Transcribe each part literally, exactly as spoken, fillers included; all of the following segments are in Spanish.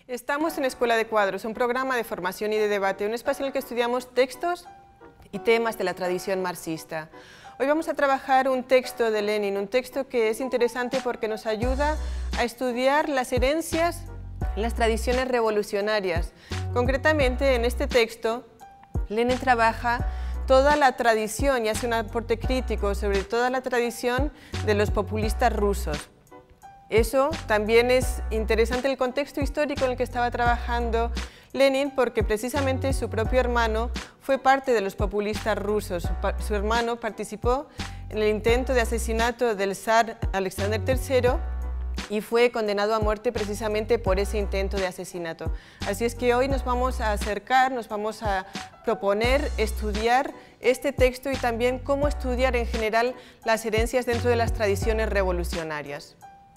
Estamos en Escuela de Cuadros, un programa de formación y de debate, un espacio en el que estudiamos textos y temas de la tradición marxista. Hoy vamos a trabajar un texto de Lenin, un texto que es interesante porque nos ayuda a estudiar las herencias y las tradiciones revolucionarias. Concretamente, en este texto, Lenin trabaja toda la tradición y hace un aporte crítico sobre toda la tradición de los populistas rusos. Eso también es interesante el contexto histórico en el que estaba trabajando Lenin, porque precisamente su propio hermano fue parte de los populistas rusos. Su, su hermano participó en el intento de asesinato del zar Alexander tercero y fue condenado a muerte precisamente por ese intento de asesinato. Así es que hoy nos vamos a acercar, nos vamos a proponer estudiar este texto y también cómo estudiar en general las herencias dentro de las tradiciones revolucionarias.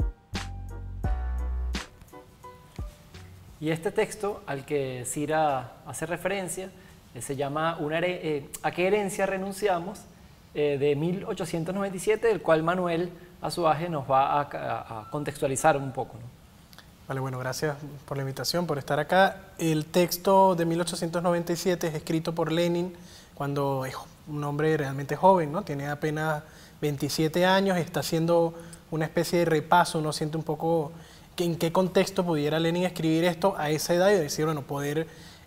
Y este texto al que Cira hace referencia eh, se llama una eh, ¿A qué herencia renunciamos?, eh, de mil ochocientos noventa y siete, del cual Manuel Azuaje nos va a, a, a contextualizar un poco, ¿no? Vale, bueno, gracias por la invitación, por estar acá. El texto de mil ochocientos noventa y siete es escrito por Lenin cuando es un hombre realmente joven, ¿no? Tiene apenas veintisiete años, está haciendo una especie de repaso, uno siente un poco en qué contexto pudiera Lenin escribir esto a esa edad y decir, bueno, poder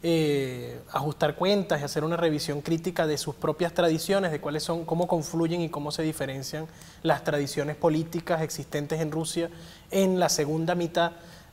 eh, ajustar cuentas y hacer una revisión crítica de sus propias tradiciones, de cuáles son, cómo confluyen y cómo se diferencian las tradiciones políticas existentes en Rusia en la segunda mitad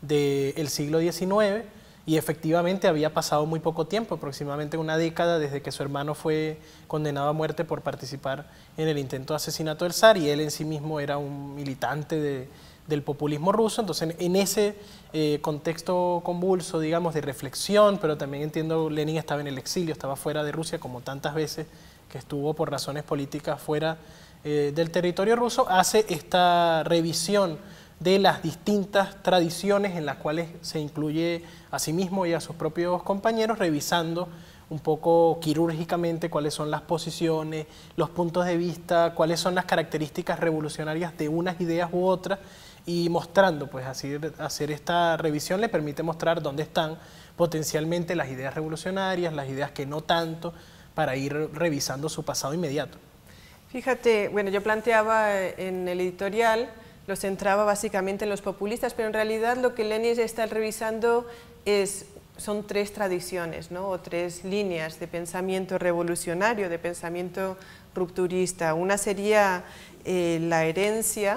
del siglo diecinueve, y efectivamente había pasado muy poco tiempo, aproximadamente una década desde que su hermano fue condenado a muerte por participar en el intento de asesinato del zar, y él en sí mismo era un militante de del populismo ruso. Entonces en ese eh, contexto convulso, digamos, de reflexión, pero también entiendo Lenin estaba en el exilio, estaba fuera de Rusia, como tantas veces que estuvo por razones políticas fuera eh, del territorio ruso, hace esta revisión de las distintas tradiciones en las cuales se incluye a sí mismo y a sus propios compañeros, revisando un poco quirúrgicamente cuáles son las posiciones, los puntos de vista, cuáles son las características revolucionarias de unas ideas u otras, y mostrando, pues así hacer esta revisión le permite mostrar dónde están potencialmente las ideas revolucionarias, las ideas que no tanto, para ir revisando su pasado inmediato. Fíjate, bueno, yo planteaba en el editorial, lo centraba básicamente en los populistas, pero en realidad lo que Lenin está revisando es, son tres tradiciones, ¿no? O tres líneas de pensamiento revolucionario, de pensamiento rupturista. Una sería eh, la herencia,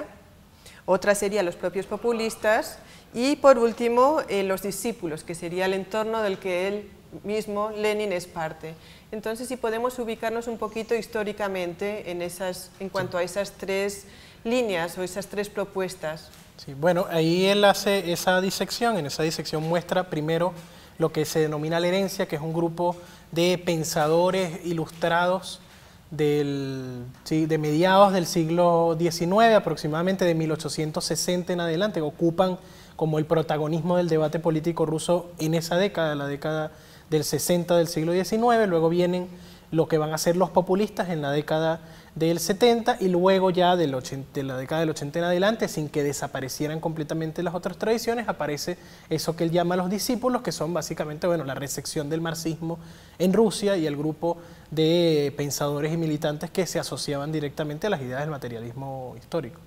otra sería los propios populistas y por último eh, los discípulos, que sería el entorno del que él mismo, Lenin, es parte. Entonces, si podemos ubicarnos un poquito históricamente en, esas, en cuanto a esas tres líneas o esas tres propuestas. Sí, bueno, ahí él hace esa disección, en esa disección muestra primero lo que se denomina la herencia, que es un grupo de pensadores ilustrados Del, sí, de mediados del siglo diecinueve, aproximadamente de mil ochocientos sesenta en adelante, ocupan como el protagonismo del debate político ruso en esa década, la década del sesenta del siglo diecinueve. Luego vienen lo que van a ser los populistas en la década del setenta, y luego ya del ochenta, de la década del ochenta en adelante, sin que desaparecieran completamente las otras tradiciones, aparece eso que él llama los discípulos, que son básicamente, bueno, la recepción del marxismo en Rusia y el grupo de pensadores y militantes que se asociaban directamente a las ideas del materialismo histórico.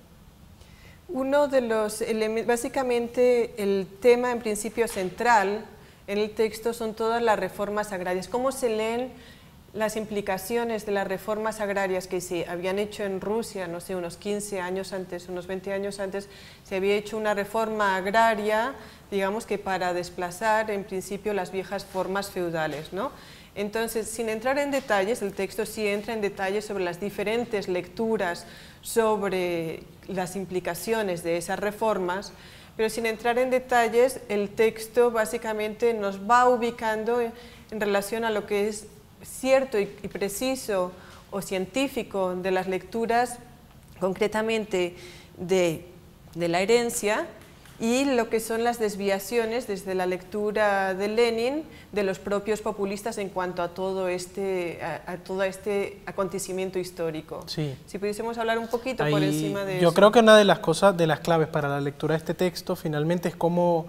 Uno de los elementos, básicamente el tema en principio central en el texto son todas las reformas agrarias. ¿Cómo se leen las implicaciones de las reformas agrarias que se habían hecho en Rusia, no sé, unos quince años antes, unos veinte años antes, se había hecho una reforma agraria, digamos que para desplazar en principio las viejas formas feudales, ¿no? Entonces, sin entrar en detalles, el texto sí entra en detalles sobre las diferentes lecturas sobre las implicaciones de esas reformas, pero sin entrar en detalles, el texto básicamente nos va ubicando en, en relación a lo que es cierto y, y preciso o científico de las lecturas, concretamente de, de la herencia, y lo que son las desviaciones desde la lectura de Lenin de los propios populistas en cuanto a todo este, a, a todo este acontecimiento histórico. Sí. Si pudiésemos hablar un poquito Ahí, por encima de yo eso. creo que una de las cosas, de las claves para la lectura de este texto finalmente es cómo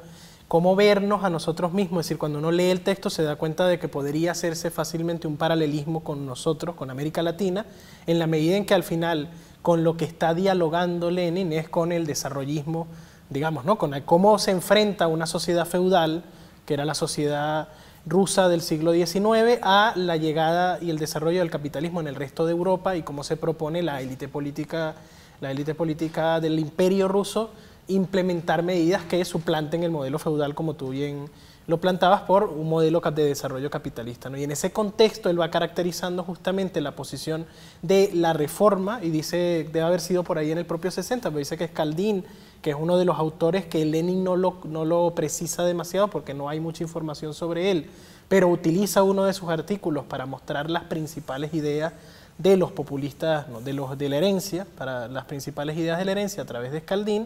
cómo vernos a nosotros mismos. Es decir, cuando uno lee el texto se da cuenta de que podría hacerse fácilmente un paralelismo con nosotros, con América Latina, en la medida en que al final con lo que está dialogando Lenin es con el desarrollismo, digamos, ¿no? Con el, cómo se enfrenta una sociedad feudal, que era la sociedad rusa del siglo diecinueve, a la llegada y el desarrollo del capitalismo en el resto de Europa y cómo se propone la élite política, la élite política del imperio ruso implementar medidas que suplanten el modelo feudal, como tú bien lo plantabas, por un modelo de desarrollo capitalista, ¿no? Y en ese contexto él va caracterizando justamente la posición de la reforma, y dice, debe haber sido por ahí en el propio sesenta, pero dice que Skaldin, que es uno de los autores que Lenin no lo, no lo precisa demasiado porque no hay mucha información sobre él, pero utiliza uno de sus artículos para mostrar las principales ideas de los populistas, no, de, los, de la herencia, para las principales ideas de la herencia a través de Skaldin.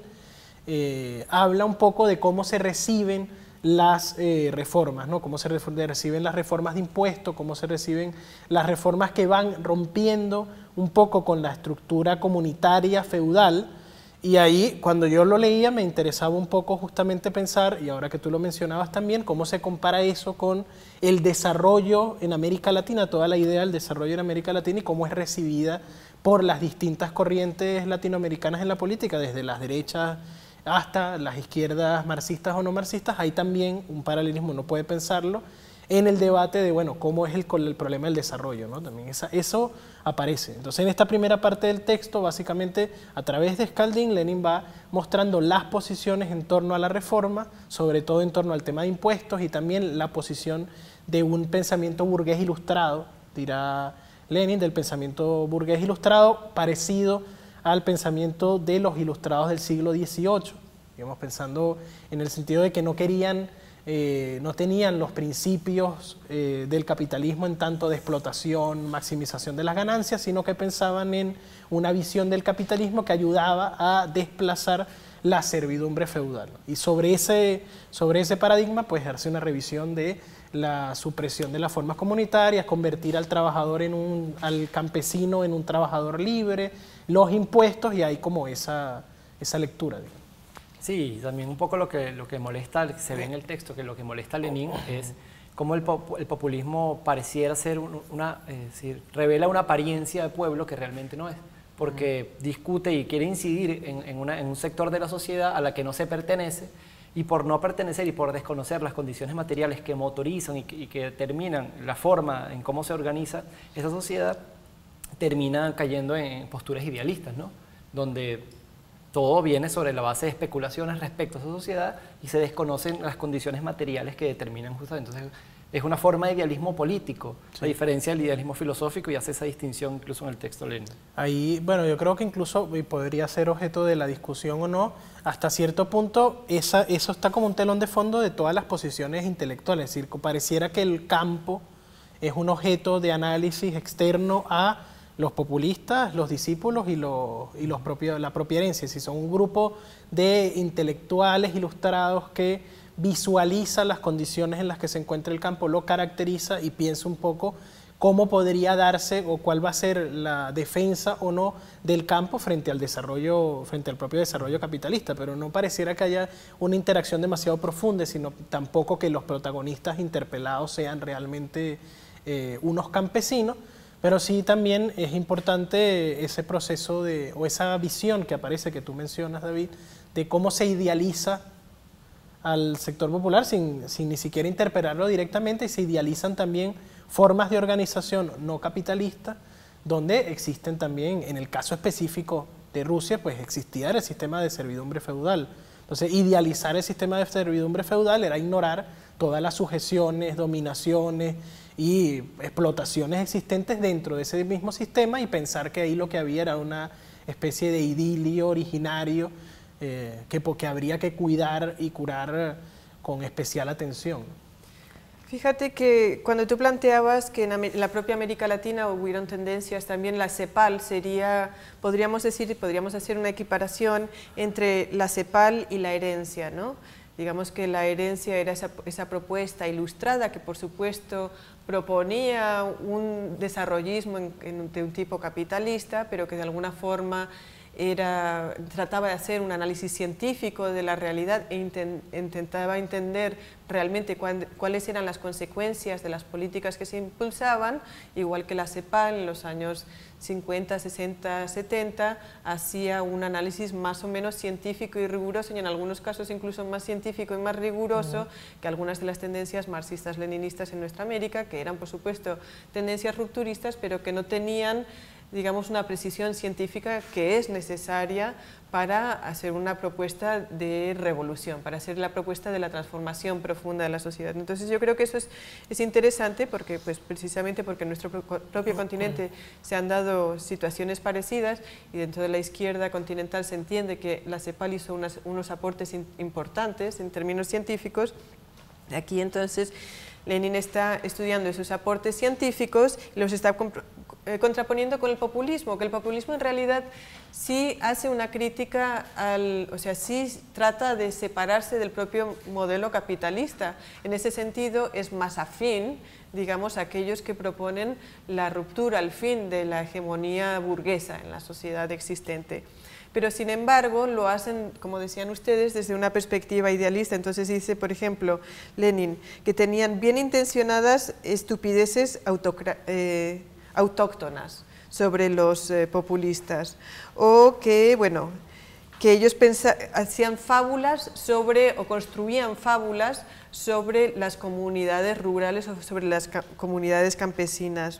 Eh, habla un poco de cómo se reciben las eh, reformas, ¿no? Cómo se reciben las reformas de impuestos, cómo se reciben las reformas que van rompiendo un poco con la estructura comunitaria feudal. Y ahí, cuando yo lo leía, me interesaba un poco justamente pensar, y ahora que tú lo mencionabas también, cómo se compara eso con el desarrollo en América Latina, toda la idea del desarrollo en América Latina y cómo es recibida por las distintas corrientes latinoamericanas en la política, desde las derechas hasta las izquierdas marxistas o no marxistas. Hay también un paralelismo, uno puede pensarlo, en el debate de, bueno, cómo es el, el problema del desarrollo, ¿no? También esa, eso aparece. Entonces, en esta primera parte del texto, básicamente, a través de Skaldin, Lenin va mostrando las posiciones en torno a la reforma, sobre todo en torno al tema de impuestos, y también la posición de un pensamiento burgués ilustrado, dirá Lenin, del pensamiento burgués ilustrado, parecido al pensamiento de los ilustrados del siglo dieciocho, digamos, pensando en el sentido de que no querían, eh, no tenían los principios eh, del capitalismo en tanto de explotación, maximización de las ganancias, sino que pensaban en una visión del capitalismo que ayudaba a desplazar la servidumbre feudal. Y sobre ese, sobre ese paradigma, pues, hace una revisión de la supresión de las formas comunitarias, convertir al trabajador en un, al campesino en un trabajador libre, los impuestos, y hay como esa, esa lectura, digamos. Sí, también un poco lo que, lo que molesta, se ve en el texto, que lo que molesta a Lenin es cómo el, pop, el populismo pareciera ser un, una, es decir, revela una apariencia de pueblo que realmente no es, porque discute y quiere incidir en, en, una, en un sector de la sociedad a la que no se pertenece, y por no pertenecer y por desconocer las condiciones materiales que motorizan y que, y que determinan la forma en cómo se organiza esa sociedad, termina cayendo en posturas idealistas, ¿no? Donde todo viene sobre la base de especulaciones respecto a esa sociedad y se desconocen las condiciones materiales que determinan justamente. Entonces, es una forma de idealismo político, sí, a diferencia del idealismo filosófico, y hace esa distinción incluso en el texto Lenin. Ahí, bueno, yo creo que incluso podría ser objeto de la discusión o no, hasta cierto punto esa, eso está como un telón de fondo de todas las posiciones intelectuales, es decir, pareciera que el campo es un objeto de análisis externo a los populistas, los discípulos y, los, y los propios, la propia herencia. Si son un grupo de intelectuales ilustrados que visualiza las condiciones en las que se encuentra el campo, lo caracteriza y piensa un poco cómo podría darse o cuál va a ser la defensa o no del campo frente al desarrollo, frente al propio desarrollo capitalista, pero no pareciera que haya una interacción demasiado profunda, sino tampoco que los protagonistas interpelados sean realmente eh, unos campesinos. Pero sí también es importante ese proceso de, o esa visión que aparece, que tú mencionas, David, de cómo se idealiza al sector popular sin, sin ni siquiera interpelarlo directamente, y se idealizan también formas de organización no capitalista, donde existen también, en el caso específico de Rusia, pues existía el sistema de servidumbre feudal. Entonces, idealizar el sistema de servidumbre feudal era ignorar todas las sujeciones, dominaciones y explotaciones existentes dentro de ese mismo sistema, y pensar que ahí lo que había era una especie de idilio originario eh, que, que habría que cuidar y curar con especial atención. Fíjate que cuando tú planteabas que en la propia América Latina hubieron tendencias, también la CEPAL sería, podríamos decir, podríamos hacer una equiparación entre la CEPAL y la herencia, ¿no? Digamos que la herencia era esa, esa propuesta ilustrada que, por supuesto, proponía un desarrollismo en, en, de un tipo capitalista, pero que de alguna forma era, trataba de hacer un análisis científico de la realidad e inten, intentaba entender realmente cuál, cuáles eran las consecuencias de las políticas que se impulsaban, igual que la CEPAL en los años cincuenta, sesenta, setenta, hacía un análisis más o menos científico y riguroso, y en algunos casos incluso más científico y más riguroso uh-huh. que algunas de las tendencias marxistas-leninistas en nuestra América, que eran por supuesto tendencias rupturistas, pero que no tenían, digamos, una precisión científica que es necesaria para hacer una propuesta de revolución, para hacer la propuesta de la transformación profunda de la sociedad. Entonces yo creo que eso es, es interesante porque, pues, precisamente porque en nuestro propio continente se han dado situaciones parecidas y dentro de la izquierda continental se entiende que la CEPAL hizo unas, unos aportes in, importantes en términos científicos. Aquí entonces Lenin está estudiando esos aportes científicos y los está eh, contraponiendo con el populismo, que el populismo en realidad sí hace una crítica, al, o sea, sí trata de separarse del propio modelo capitalista. En ese sentido es más afín, digamos, a aquellos que proponen la ruptura, el fin de la hegemonía burguesa en la sociedad existente. Pero sin embargo lo hacen, como decían ustedes, desde una perspectiva idealista. Entonces dice, por ejemplo, Lenin, que tenían bien intencionadas estupideces eh, autóctonas sobre los eh, populistas, o que, bueno, que ellos hacían fábulas sobre, o construían fábulas sobre las comunidades rurales o sobre las comunidades campesinas.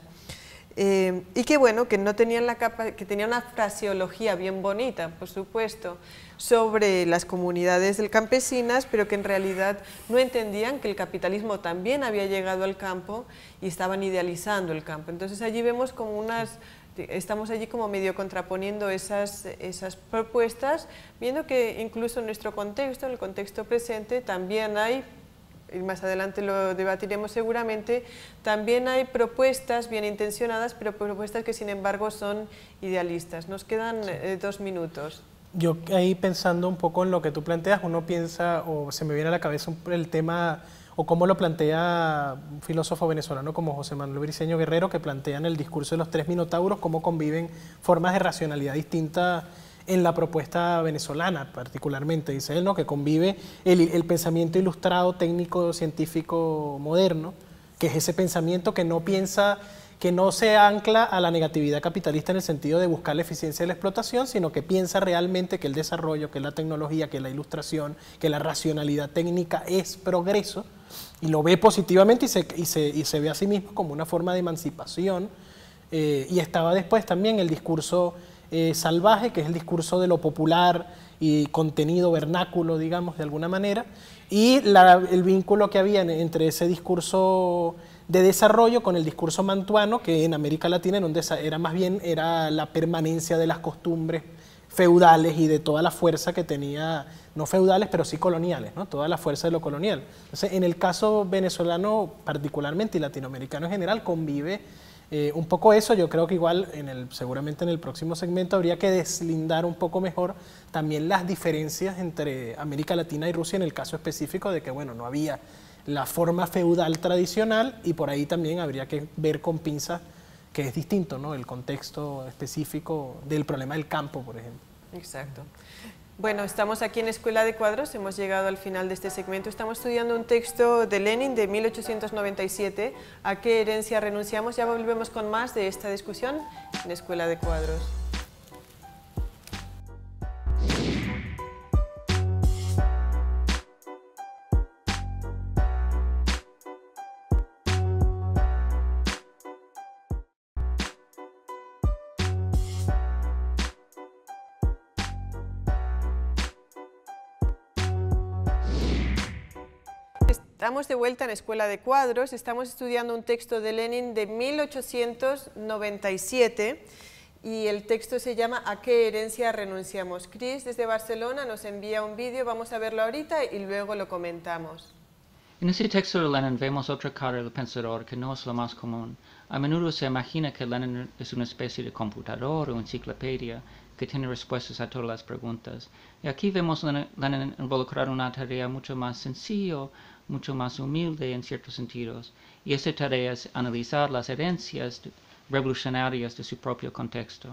Eh, y que bueno, que no tenían la capa, que tenían una fraseología bien bonita, por supuesto, sobre las comunidades del campesinas, pero que en realidad no entendían que el capitalismo también había llegado al campo y estaban idealizando el campo. Entonces allí vemos como unas, estamos allí como medio contraponiendo esas, esas propuestas, viendo que incluso en nuestro contexto, en el contexto presente, también hay, y más adelante lo debatiremos seguramente, también hay propuestas bien intencionadas, pero propuestas que sin embargo son idealistas. Nos quedan sí. eh, dos minutos. Yo ahí pensando un poco en lo que tú planteas, uno piensa, o se me viene a la cabeza el tema, o cómo lo plantea un filósofo venezolano como José Manuel Briceño Guerrero, que plantea en el discurso de los tres minotauros cómo conviven formas de racionalidad distintas en la propuesta venezolana, particularmente, dice él, ¿no? Que convive el, el pensamiento ilustrado, técnico, científico, moderno, que es ese pensamiento que no piensa, que no se ancla a la negatividad capitalista en el sentido de buscar la eficiencia de la explotación, sino que piensa realmente que el desarrollo, que la tecnología, que la ilustración, que la racionalidad técnica es progreso, y lo ve positivamente y se, y se, y se ve a sí mismo como una forma de emancipación. Eh, y estaba después también el discurso Eh, salvaje, que es el discurso de lo popular y contenido vernáculo, digamos, de alguna manera, y la, el vínculo que había entre ese discurso de desarrollo con el discurso mantuano, que en América Latina era, un era más bien era la permanencia de las costumbres feudales y de toda la fuerza que tenía, no feudales, pero sí coloniales, ¿no? Toda la fuerza de lo colonial. Entonces, en el caso venezolano particularmente y latinoamericano en general, convive Eh, un poco eso. Yo creo que igual en el, seguramente en el próximo segmento habría que deslindar un poco mejor también las diferencias entre América Latina y Rusia en el caso específico de que, bueno, no había la forma feudal tradicional, y por ahí también habría que ver con pinzas que es distinto, ¿no? El contexto específico del problema del campo, por ejemplo. Exacto. Bueno, estamos aquí en Escuela de Cuadros, hemos llegado al final de este segmento. Estamos estudiando un texto de Lenin de mil ochocientos noventa y siete, ¿A qué herencia renunciamos? Ya volvemos con más de esta discusión en Escuela de Cuadros. Estamos de vuelta en Escuela de Cuadros, estamos estudiando un texto de Lenin de mil ochocientos noventa y siete y el texto se llama ¿A qué herencia renunciamos? Chris desde Barcelona nos envía un vídeo, vamos a verlo ahorita y luego lo comentamos. En este texto de Lenin vemos otra cara del pensador que no es lo más común. A menudo se imagina que Lenin es una especie de computador o enciclopedia que tiene respuestas a todas las preguntas. Y aquí vemos a Lenin involucrar una tarea mucho más sencilla, mucho más humilde en ciertos sentidos, y esa tarea es analizar las herencias revolucionarias de su propio contexto.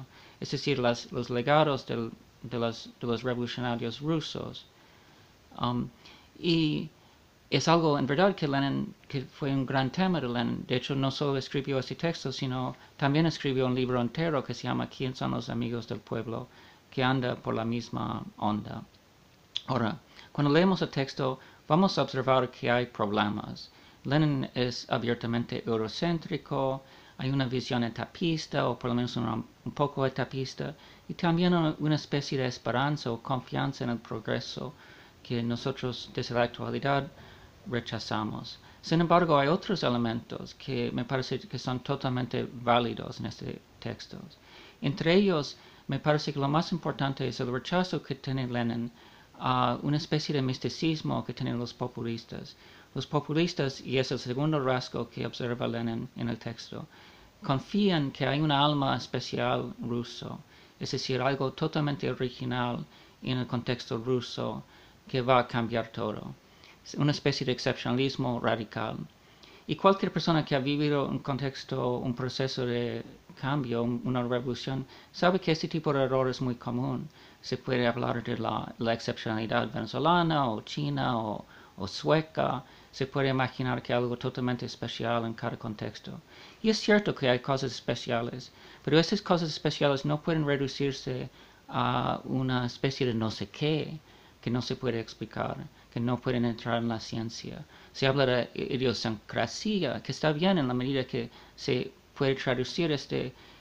es decir, las, los legados del, de, los, de los revolucionarios rusos. Um, y es algo en verdad que Lenin, que fue un gran tema de Lenin. De hecho, no solo escribió este texto, sino también escribió un libro entero que se llama ¿Quién son los amigos del pueblo?, que anda por la misma onda. Ahora, cuando leemos el texto, vamos a observar que hay problemas. Lenin es abiertamente eurocéntrico, hay una visión etapista, o por lo menos una, un poco etapista, y también una, una especie de esperanza o confianza en el progreso que nosotros desde la actualidad rechazamos. Sin embargo, hay otros elementos que me parece que son totalmente válidos en este texto. Entre ellos, me parece que lo más importante es el rechazo que tiene Lenin a uh, una especie de misticismo que tienen los populistas. Los populistas, y es el segundo rasgo que observa Lenin en el texto, confían que hay una alma especial ruso, es decir, algo totalmente original en el contexto ruso que va a cambiar todo. Una especie de excepcionalismo radical. Y cualquier persona que ha vivido un contexto, un proceso de cambio, una revolución, sabe que este tipo de error es muy común. Se puede hablar de la, la excepcionalidad venezolana o china o, o sueca. Se puede imaginar que hay algo totalmente especial en cada contexto. Y es cierto que hay cosas especiales, pero esas cosas especiales no pueden reducirse a una especie de no sé qué que no se puede explicar, que no pueden entrar en la ciencia. Se habla de idiosincrasia, que está bien en la medida que se puede traducir esta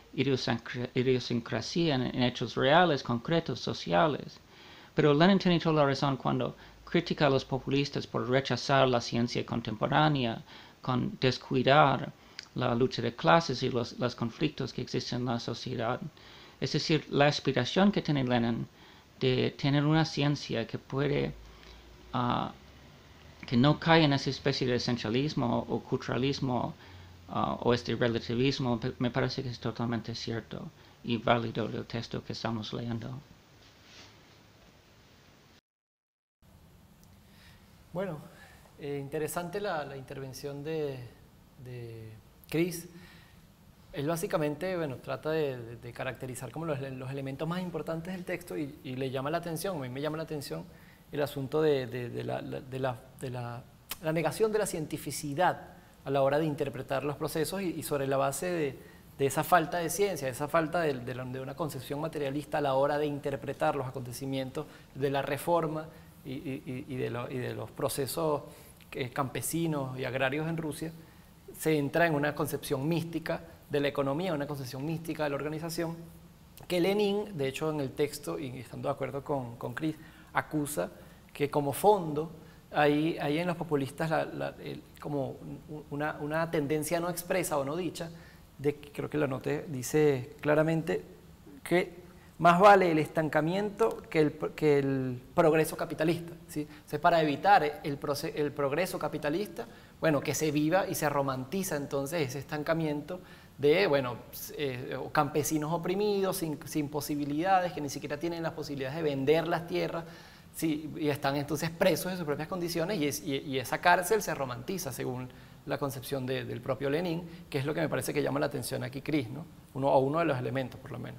idiosincrasia en, en hechos reales, concretos, sociales. Pero Lenin tiene toda la razón cuando critica a los populistas por rechazar la ciencia contemporánea, con descuidar la lucha de clases y los, los conflictos que existen en la sociedad. Es decir, la aspiración que tiene Lenin de tener una ciencia que puede, uh, que no cae en esa especie de esencialismo o culturalismo uh, o este relativismo, me parece que es totalmente cierto y válido del texto que estamos leyendo. Bueno, eh, interesante la, la intervención de, de Chris. Él básicamente, bueno, trata de, de, de caracterizar como los, los elementos más importantes del texto y, y le llama la atención, a mí me llama la atención el asunto de, de, de, la, de, la, de la, la negación de la cientificidad a la hora de interpretar los procesos y, y sobre la base de, de esa falta de ciencia, de esa falta de, de, la, de una concepción materialista a la hora de interpretar los acontecimientos de la reforma y, y, y, de, lo, y de los procesos campesinos y agrarios en Rusia, se entra en una concepción mística de la economía, una concepción mística de la organización, que Lenin, de hecho en el texto, y estando de acuerdo con, con Chris, acusa que como fondo hay, hay en los populistas la, la, el, como una, una tendencia no expresa o no dicha, de, creo que la noté, dice claramente que más vale el estancamiento que el, que el progreso capitalista, ¿sí? O sea, para evitar el, el progreso capitalista, bueno, que se viva y se romantiza entonces ese estancamiento de, bueno, eh, campesinos oprimidos, sin, sin posibilidades, que ni siquiera tienen las posibilidades de vender las tierras, sí, y están entonces presos en sus propias condiciones, y, es, y, y esa cárcel se romantiza según la concepción de, del propio Lenin, que es lo que me parece que llama la atención aquí Chris, ¿no? Uno, o uno de los elementos, por lo menos.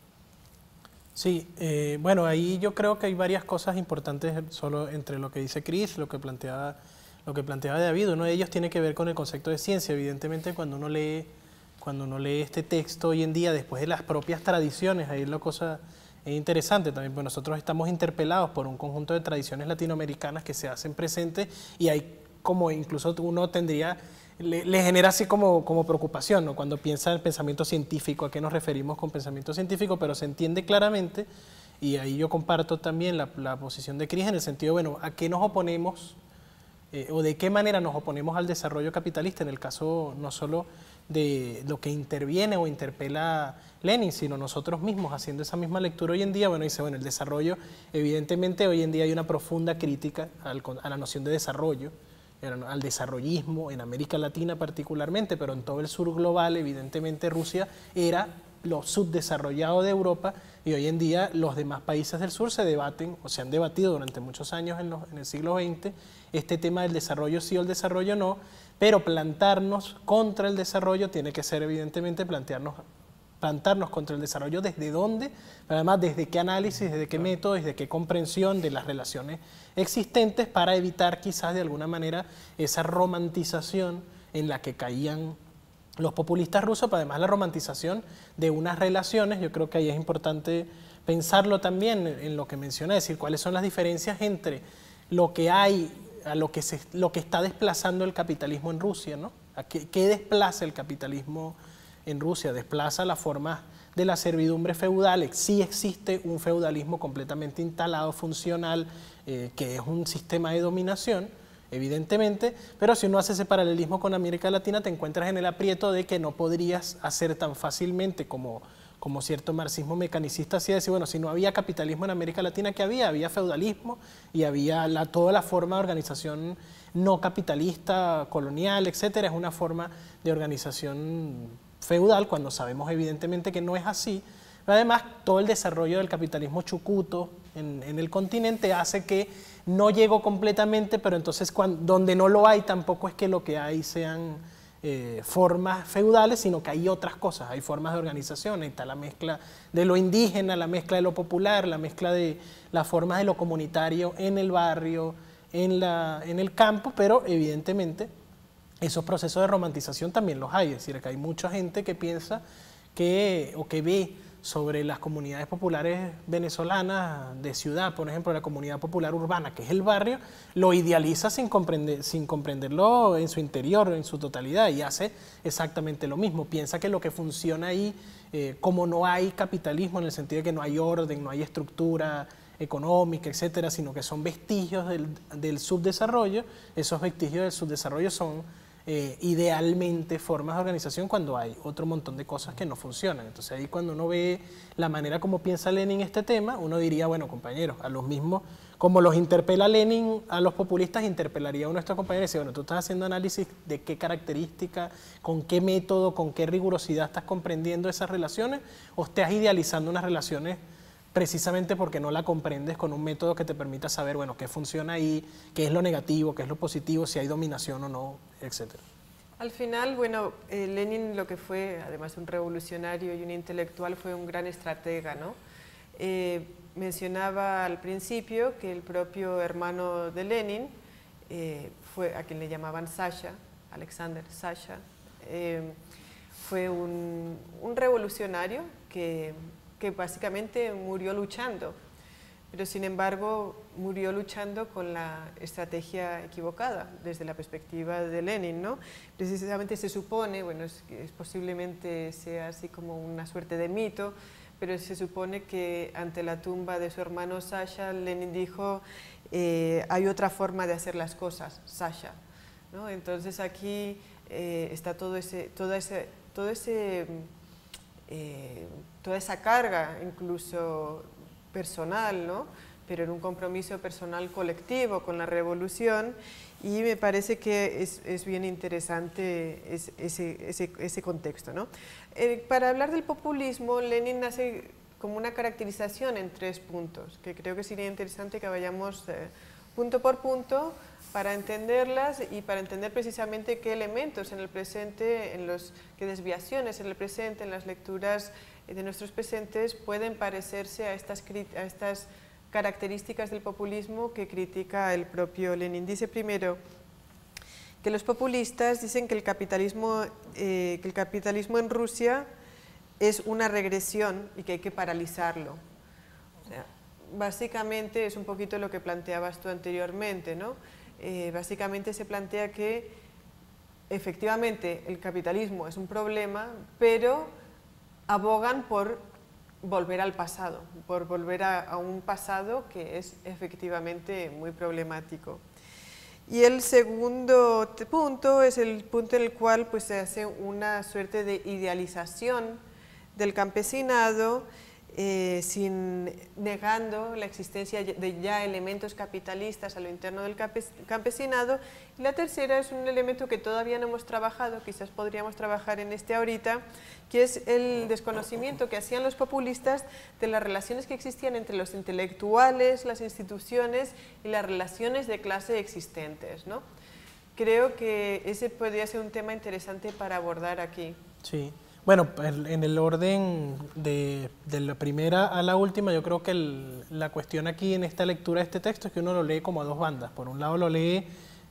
Sí, eh, bueno, ahí yo creo que hay varias cosas importantes solo entre lo que dice Chris, lo que planteaba, lo que planteaba David. Uno de ellos tiene que ver con el concepto de ciencia. Evidentemente, cuando uno lee, cuando uno lee este texto hoy en día, después de las propias tradiciones, ahí la cosa es interesante también, porque nosotros estamos interpelados por un conjunto de tradiciones latinoamericanas que se hacen presentes y hay como incluso uno tendría... Le, le genera así como, como preocupación, ¿no? Cuando piensa en pensamiento científico, a qué nos referimos con pensamiento científico, pero se entiende claramente, y ahí yo comparto también la, la posición de Chris en el sentido, bueno, ¿a qué nos oponemos eh, o de qué manera nos oponemos al desarrollo capitalista? En el caso no solo de lo que interviene o interpela Lenin, sino nosotros mismos haciendo esa misma lectura hoy en día. Bueno, dice, bueno, el desarrollo, evidentemente hoy en día hay una profunda crítica al, a la noción de desarrollo, al desarrollismo en América Latina particularmente, pero en todo el sur global, evidentemente Rusia era lo subdesarrollado de Europa, y hoy en día los demás países del sur se debaten, o se han debatido durante muchos años en, los, en el siglo veinte, este tema del desarrollo sí o el desarrollo no, pero plantarnos contra el desarrollo tiene que ser evidentemente plantearnos plantarnos contra el desarrollo desde dónde, pero además desde qué análisis, desde qué método, desde qué comprensión de las relaciones existentes para evitar quizás de alguna manera esa romantización en la que caían los populistas rusos, pero además la romantización de unas relaciones. Yo creo que ahí es importante pensarlo también en lo que mencioné, es decir, cuáles son las diferencias entre lo que hay, a lo que, se, lo que está desplazando el capitalismo en Rusia, ¿no? ¿A qué, qué desplaza el capitalismo en Rusia? Desplaza las formas de la servidumbre feudal. Sí existe un feudalismo completamente instalado, funcional, eh, que es un sistema de dominación, evidentemente, pero si uno hace ese paralelismo con América Latina, te encuentras en el aprieto de que no podrías hacer tan fácilmente como, como cierto marxismo mecanicista hacía, decir, bueno, si no había capitalismo en América Latina, ¿qué había? Había feudalismo y había la, toda la forma de organización no capitalista, colonial, etcétera. Es una forma de organización feudal, cuando sabemos evidentemente que no es así. Pero además, todo el desarrollo del capitalismo chucuto en, en el continente hace que no llegó completamente, pero entonces cuando, donde no lo hay tampoco es que lo que hay sean eh, formas feudales, sino que hay otras cosas, hay formas de organización, ahí está la mezcla de lo indígena, la mezcla de lo popular, la mezcla de las formas de lo comunitario en el barrio, en, la, en el campo, pero evidentemente esos procesos de romantización también los hay, es decir, que hay mucha gente que piensa que, o que ve sobre las comunidades populares venezolanas de ciudad, por ejemplo, la comunidad popular urbana, que es el barrio, lo idealiza sin, comprender, sin comprenderlo en su interior, en su totalidad, y hace exactamente lo mismo. Piensa que lo que funciona ahí, eh, como no hay capitalismo, en el sentido de que no hay orden, no hay estructura económica, etcétera, sino que son vestigios del, del subdesarrollo, esos vestigios del subdesarrollo son Eh, idealmente formas de organización cuando hay otro montón de cosas que no funcionan. Entonces ahí cuando uno ve la manera como piensa Lenin este tema, uno diría, bueno, compañeros, a los mismos, como los interpela Lenin a los populistas, interpelaría a uno de estos compañeros y dice, bueno, tú estás haciendo análisis de qué característica, con qué método, con qué rigurosidad estás comprendiendo esas relaciones, o estás idealizando unas relaciones precisamente porque no la comprendes con un método que te permita saber, bueno, qué funciona ahí, qué es lo negativo, qué es lo positivo, si hay dominación o no, etcétera. Al final, bueno, eh, Lenin, lo que fue, además de un revolucionario y un intelectual, fue un gran estratega, ¿no? Eh, mencionaba al principio que el propio hermano de Lenin, eh, fue a quien le llamaban Sasha, Alexander Sasha, eh, fue un, un revolucionario que que básicamente murió luchando, pero sin embargo murió luchando con la estrategia equivocada desde la perspectiva de Lenin, ¿no? Precisamente se supone, bueno, es, es posiblemente sea así como una suerte de mito, pero se supone que ante la tumba de su hermano Sasha, Lenin dijo, eh, hay otra forma de hacer las cosas, Sasha, ¿no? Entonces aquí eh, está todo ese, todo ese, todo ese Eh, toda esa carga, incluso personal, ¿no? Pero en un compromiso personal colectivo con la revolución, y me parece que es, es bien interesante ese, ese, ese contexto, ¿no? Eh, para hablar del populismo, Lenin hace como una caracterización en tres puntos, que creo que sería interesante que vayamos eh, punto por punto para entenderlas y para entender precisamente qué elementos en el presente, en los, qué desviaciones en el presente, en las lecturas de nuestros presentes pueden parecerse a estas, a estas características del populismo que critica el propio Lenin. Dice primero que los populistas dicen que el capitalismo, eh, que el capitalismo en Rusia es una regresión y que hay que paralizarlo. O sea, básicamente es un poquito lo que planteabas tú anteriormente, ¿no? Eh, básicamente se plantea que efectivamente el capitalismo es un problema, pero abogan por volver al pasado, por volver a, a un pasado que es efectivamente muy problemático. Y el segundo punto es el punto en el cual pues, se hace una suerte de idealización del campesinado, Eh, sin, negando la existencia de ya elementos capitalistas a lo interno del campesinado. Y la tercera es un elemento que todavía no hemos trabajado, quizás podríamos trabajar en este ahorita, que es el desconocimiento que hacían los populistas de las relaciones que existían entre los intelectuales, las instituciones y las relaciones de clase existentes, ¿no? Creo que ese podría ser un tema interesante para abordar aquí. Sí. Bueno, en el orden de, de la primera a la última, yo creo que el, la cuestión aquí en esta lectura de este texto es que uno lo lee como a dos bandas. Por un lado lo lee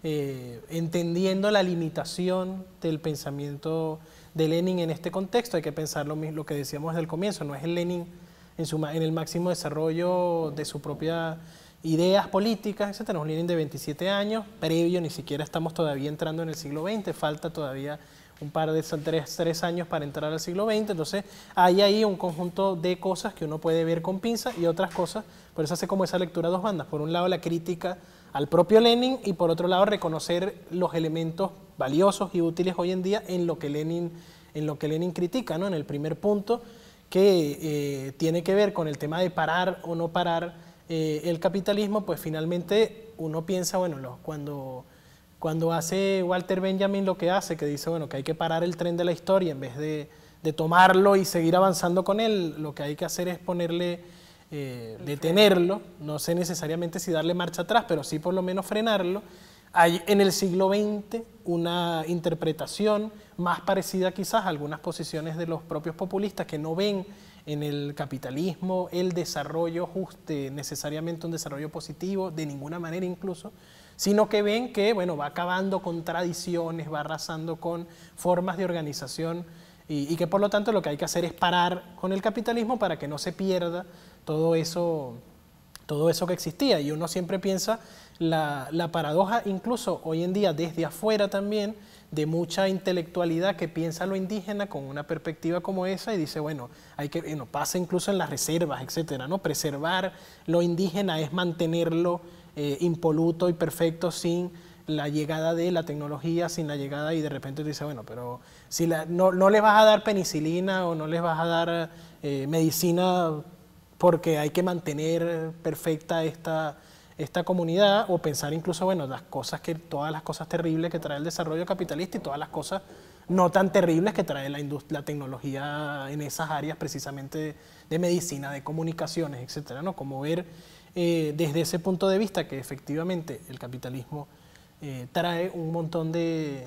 eh, entendiendo la limitación del pensamiento de Lenin en este contexto. Hay que pensar lo, lo que decíamos desde el comienzo, no es el Lenin en, su, en el máximo desarrollo de su propia ideas políticas, etcétera. Tenemos un Lenin de veintisiete años, previo, ni siquiera estamos todavía entrando en el siglo veinte, falta todavía un par de tres, tres años para entrar al siglo veinte, entonces hay ahí un conjunto de cosas que uno puede ver con pinza y otras cosas, por eso hace como esa lectura a dos bandas, por un lado la crítica al propio Lenin y por otro lado reconocer los elementos valiosos y útiles hoy en día en lo que Lenin, en lo que Lenin critica, ¿no? En el primer punto que eh, tiene que ver con el tema de parar o no parar eh, el capitalismo, pues finalmente uno piensa, bueno, lo, cuando... Cuando hace Walter Benjamin lo que hace, que dice bueno, que hay que parar el tren de la historia en vez de, de tomarlo y seguir avanzando con él, lo que hay que hacer es ponerle, eh, detenerlo, no sé necesariamente si darle marcha atrás, pero sí por lo menos frenarlo. Hay en el siglo veinte una interpretación más parecida quizás a algunas posiciones de los propios populistas que no ven en el capitalismo el desarrollo justo, necesariamente un desarrollo positivo, de ninguna manera incluso, sino que ven que bueno, va acabando con tradiciones, va arrasando con formas de organización y, y que por lo tanto lo que hay que hacer es parar con el capitalismo para que no se pierda todo eso, todo eso que existía. Y uno siempre piensa la, la paradoja, incluso hoy en día desde afuera también, de mucha intelectualidad que piensa lo indígena con una perspectiva como esa y dice, bueno, hay que, bueno, pasa incluso en las reservas, etcétera, ¿no? Preservar lo indígena es mantenerlo Eh, impoluto y perfecto sin la llegada de la tecnología, sin la llegada y de repente te dice, bueno, pero si la, no, no les vas a dar penicilina o no les vas a dar eh, medicina porque hay que mantener perfecta esta, esta comunidad o pensar incluso, bueno, las cosas que, todas las cosas terribles que trae el desarrollo capitalista y todas las cosas no tan terribles que trae la, la tecnología en esas áreas precisamente de, de medicina, de comunicaciones, etcétera, ¿no? Como ver Eh, desde ese punto de vista que efectivamente el capitalismo eh, trae un montón de,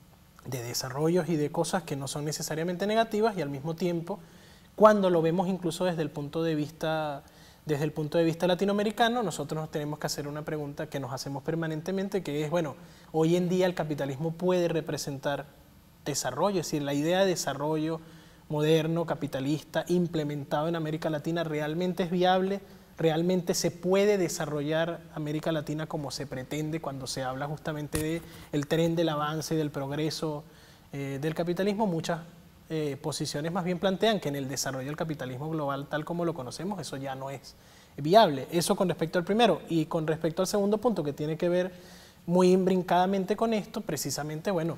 de desarrollos y de cosas que no son necesariamente negativas y al mismo tiempo cuando lo vemos incluso desde el punto de vista, desde el punto de vista latinoamericano, nosotros nos tenemos que hacer una pregunta que nos hacemos permanentemente que es, bueno, hoy en día el capitalismo puede representar desarrollo, es decir, la idea de desarrollo moderno, capitalista, implementado en América Latina realmente es viable. ¿Realmente se puede desarrollar América Latina como se pretende cuando se habla justamente del tren del avance y del progreso eh, del capitalismo? Muchas eh, posiciones más bien plantean que en el desarrollo del capitalismo global tal como lo conocemos eso ya no es viable. Eso con respecto al primero. Y con respecto al segundo punto que tiene que ver muy imbrincadamente con esto, precisamente, bueno,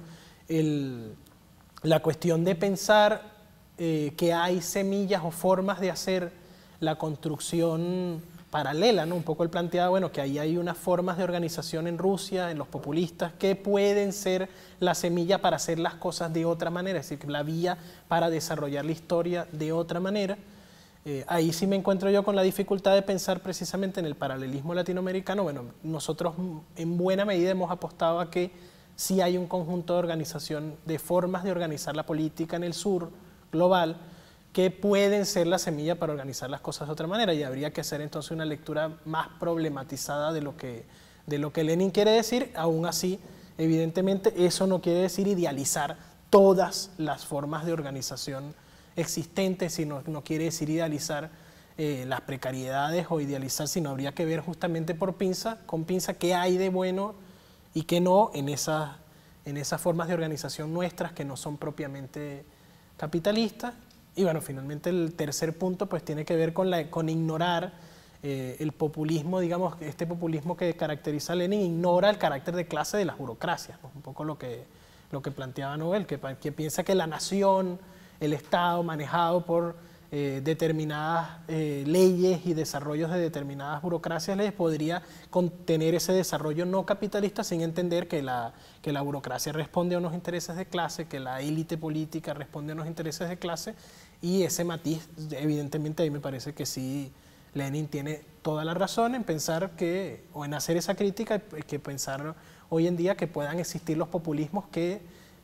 el, la cuestión de pensar eh, que hay semillas o formas de hacer la construcción paralela, ¿no? Un poco él planteaba, bueno, que ahí hay unas formas de organización en Rusia, en los populistas, que pueden ser la semilla para hacer las cosas de otra manera, es decir, la vía para desarrollar la historia de otra manera. Eh, ahí sí me encuentro yo con la dificultad de pensar precisamente en el paralelismo latinoamericano. Bueno, nosotros en buena medida hemos apostado a que sí hay un conjunto de organización, de formas de organizar la política en el sur global, que pueden ser la semilla para organizar las cosas de otra manera y habría que hacer entonces una lectura más problematizada de lo que, de lo que Lenin quiere decir. Aún así, evidentemente, eso no quiere decir idealizar todas las formas de organización existentes, sino no quiere decir idealizar eh, las precariedades o idealizar, sino habría que ver justamente por pinza, con pinza qué hay de bueno y qué no en esas, en esas formas de organización nuestras que no son propiamente capitalistas. Y bueno, finalmente el tercer punto pues tiene que ver con, la, con ignorar eh, el populismo, digamos, este populismo que caracteriza a Lenin, ignora el carácter de clase de las burocracias, ¿no? Un poco lo que, lo que planteaba Nobel, que, que piensa que la nación, el Estado manejado por eh, determinadas eh, leyes y desarrollos de determinadas burocracias les podría contener ese desarrollo no capitalista sin entender que la, que la burocracia responde a unos intereses de clase, que la élite política responde a unos intereses de clase. Y ese matiz, evidentemente, ahí me parece que sí, Lenin tiene toda la razón en pensar que, o en hacer esa crítica, que pensar hoy en día que puedan existir los populismos que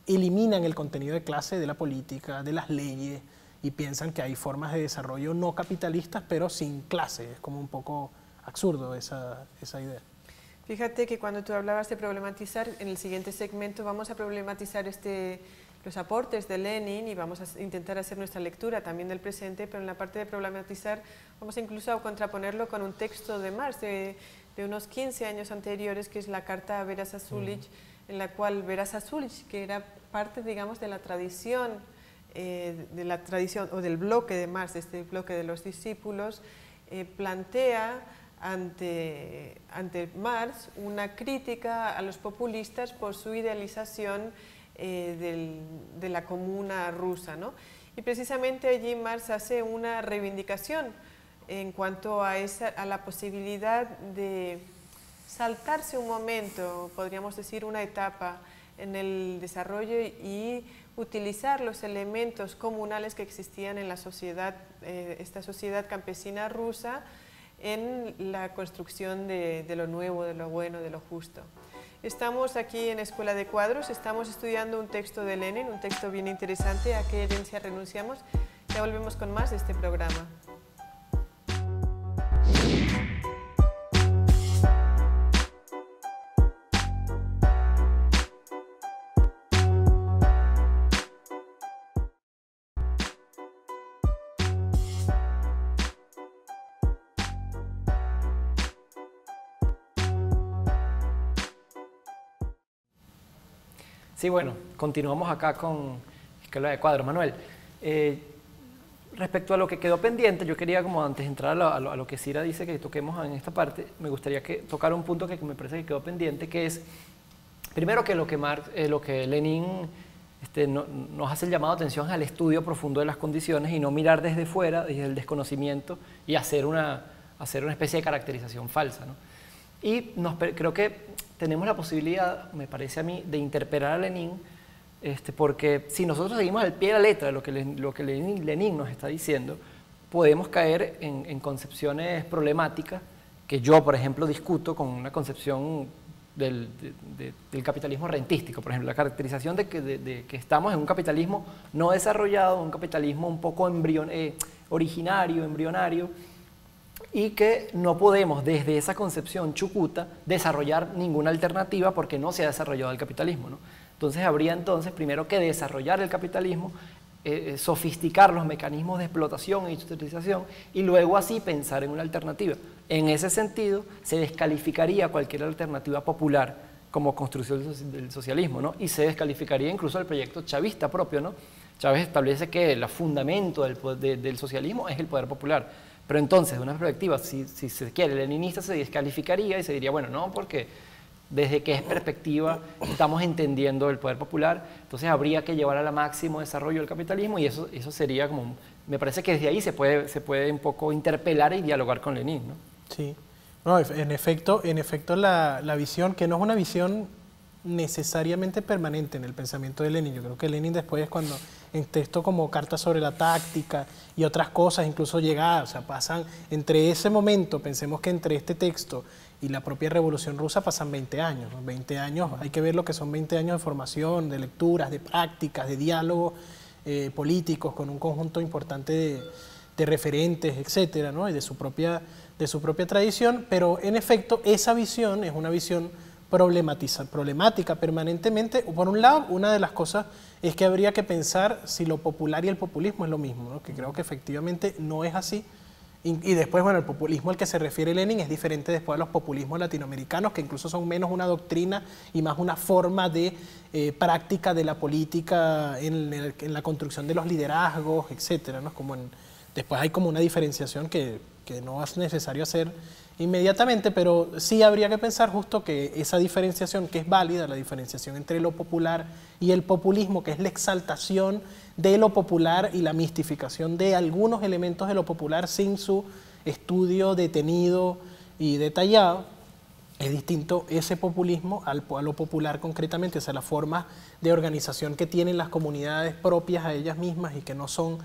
eliminan el contenido de clase de la política, de las leyes, y piensan que hay formas de desarrollo no capitalistas, pero sin clase. Es como un poco absurdo esa, esa idea. Fíjate que cuando tú hablabas de problematizar, en el siguiente segmento vamos a problematizar este, los aportes de Lenin y vamos a intentar hacer nuestra lectura también del presente, pero en la parte de problematizar vamos incluso a contraponerlo con un texto de Marx de, de unos quince años anteriores, que es la carta a Vera Zasulich, mm. en la cual Vera Zasulich, que era parte, digamos, de la tradición, eh, de la tradición o del bloque de Marx, de este bloque de los discípulos, eh, plantea Ante, ante Marx una crítica a los populistas por su idealización eh, del, de la comuna rusa, ¿no? Y precisamente allí Marx hace una reivindicación en cuanto a, esa, a la posibilidad de saltarse un momento, podríamos decir una etapa en el desarrollo y utilizar los elementos comunales que existían en la sociedad, eh, esta sociedad campesina rusa, en la construcción de, de lo nuevo, de lo bueno, de lo justo. Estamos aquí en Escuela de Cuadros, estamos estudiando un texto de Lenin, un texto bien interesante, ¿a qué herencia renunciamos? Ya volvemos con más de este programa. Sí, bueno, continuamos acá con Escuela de Cuadros. Manuel, eh, respecto a lo que quedó pendiente, yo quería, como antes de entrar a lo, a lo, a lo que Cira dice que toquemos en esta parte, me gustaría que tocar un punto que me parece que quedó pendiente, que es, primero, que lo que, Marx, eh, lo que Lenin este, no, nos hace el llamado de atención al estudio profundo de las condiciones y no mirar desde fuera, desde el desconocimiento, y hacer una, hacer una especie de caracterización falsa, ¿no? Y nos, creo que tenemos la posibilidad, me parece a mí, de interpelar a Lenin, este, porque si nosotros seguimos al pie de la letra de lo que, lo que Lenin, Lenin nos está diciendo, podemos caer en, en concepciones problemáticas que yo, por ejemplo, discuto con una concepción del, de, de, del capitalismo rentístico. Por ejemplo, la caracterización de que, de, de que estamos en un capitalismo no desarrollado, un capitalismo un poco embrion, eh, originario, embrionario, y que no podemos desde esa concepción chucuta desarrollar ninguna alternativa porque no se ha desarrollado el capitalismo, ¿no? Entonces habría entonces primero que desarrollar el capitalismo, eh, sofisticar los mecanismos de explotación e industrialización y luego así pensar en una alternativa. En ese sentido se descalificaría cualquier alternativa popular como construcción del socialismo, ¿no? Y se descalificaría incluso el proyecto chavista propio, ¿no? Chávez establece que el fundamento del, de, del socialismo es el poder popular. Pero entonces, de una perspectiva, si, si se quiere, leninista, se descalificaría y se diría, bueno, no, porque desde qué perspectiva estamos entendiendo el poder popular, entonces habría que llevar a la máximo desarrollo del capitalismo y eso, eso sería como, me parece que desde ahí se puede, se puede un poco interpelar y dialogar con Lenin, ¿no? Sí, no, en efecto, en efecto la, la visión, que no es una visión necesariamente permanente en el pensamiento de Lenin. Yo creo que Lenin después, cuando en textos como Cartas sobre la táctica y otras cosas, incluso llegadas, o sea, pasan entre ese momento, pensemos que entre este texto y la propia Revolución Rusa pasan veinte años, ¿no? veinte años, hay que ver lo que son veinte años de formación, de lecturas, de prácticas, de diálogos eh, políticos con un conjunto importante de, de referentes, etcétera, ¿no? Y de su propia, de su propia tradición, pero en efecto esa visión es una visión problematiza, problemática permanentemente. Por un lado, una de las cosas es que habría que pensar si lo popular y el populismo es lo mismo, ¿no? Que creo que efectivamente no es así. Y, y después, bueno, el populismo al que se refiere Lenin es diferente después a los populismos latinoamericanos, que incluso son menos una doctrina y más una forma de eh, práctica de la política en, el, en la construcción de los liderazgos, etcétera, ¿no? Como en, después hay como una diferenciación que, que no es necesario hacer inmediatamente, pero sí habría que pensar justo que esa diferenciación, que es válida, la diferenciación entre lo popular y el populismo, que es la exaltación de lo popular y la mistificación de algunos elementos de lo popular sin su estudio detenido y detallado, es distinto ese populismo al, a lo popular concretamente, o sea, la forma de organización que tienen las comunidades propias a ellas mismas y que no son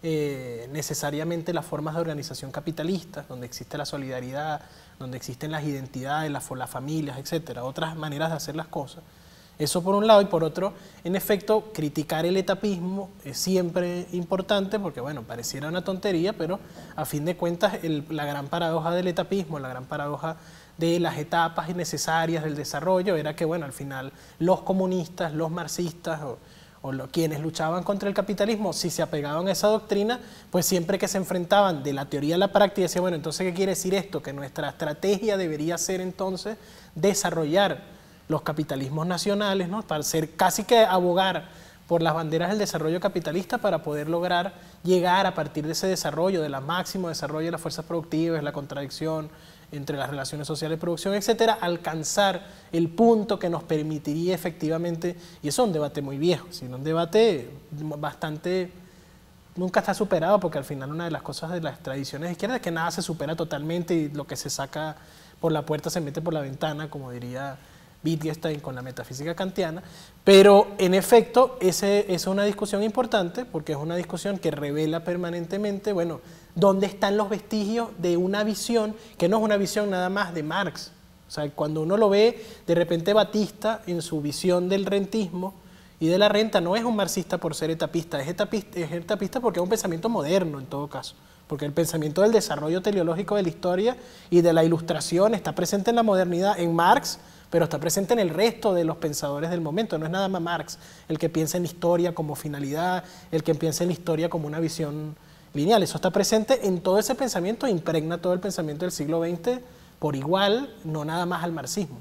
eh, necesariamente las formas de organización capitalistas, donde existe la solidaridad, donde existen las identidades, las, las familias, etcétera, otras maneras de hacer las cosas. Eso por un lado, y por otro, en efecto, criticar el etapismo es siempre importante porque, bueno, pareciera una tontería, pero a fin de cuentas el, la gran paradoja del etapismo, la gran paradoja de las etapas innecesarias del desarrollo era que, bueno, al final los comunistas, los marxistas o, o lo, quienes luchaban contra el capitalismo, si se apegaban a esa doctrina, pues siempre que se enfrentaban de la teoría a la práctica, decían, bueno, entonces, ¿qué quiere decir esto? Que nuestra estrategia debería ser entonces desarrollar los capitalismos nacionales, ¿no? Para ser casi que abogar por las banderas del desarrollo capitalista para poder lograr llegar a partir de ese desarrollo, del máximo desarrollo de las fuerzas productivas, la contradicción entre las relaciones sociales de producción, etcétera, alcanzar el punto que nos permitiría efectivamente, y eso es un debate muy viejo, sino un debate bastante, nunca está superado, porque al final una de las cosas de las tradiciones de izquierda es que nada se supera totalmente y lo que se saca por la puerta se mete por la ventana, como diría Wittgenstein con la metafísica kantiana, pero en efecto ese es una discusión importante porque es una discusión que revela permanentemente, bueno, dónde están los vestigios de una visión que no es una visión nada más de Marx. O sea, cuando uno lo ve, de repente Batista en su visión del rentismo y de la renta no es un marxista por ser etapista, es etapista, es etapista porque es un pensamiento moderno en todo caso, porque el pensamiento del desarrollo teleológico de la historia y de la ilustración está presente en la modernidad, en Marx, pero está presente en el resto de los pensadores del momento. No es nada más Marx el que piensa en la historia como finalidad, el que piensa en la historia como una visión lineal. Eso está presente en todo ese pensamiento, impregna todo el pensamiento del siglo veinte por igual, no nada más al marxismo.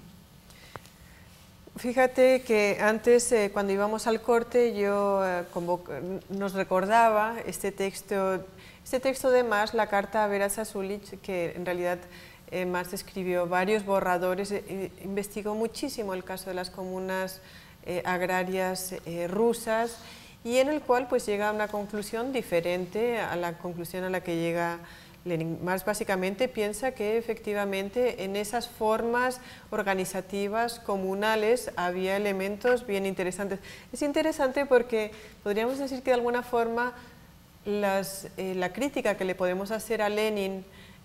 Fíjate que antes, eh, cuando íbamos al corte, yo eh, nos recordaba este texto, este texto de Marx, la carta a Vera Zasulich, que en realidad Eh, Marx escribió varios borradores, eh, investigó muchísimo el caso de las comunas eh, agrarias eh, rusas y en el cual pues llega a una conclusión diferente a la conclusión a la que llega Lenin. Marx básicamente piensa que efectivamente en esas formas organizativas comunales había elementos bien interesantes. Es interesante porque podríamos decir que de alguna forma las, eh, la crítica que le podemos hacer a Lenin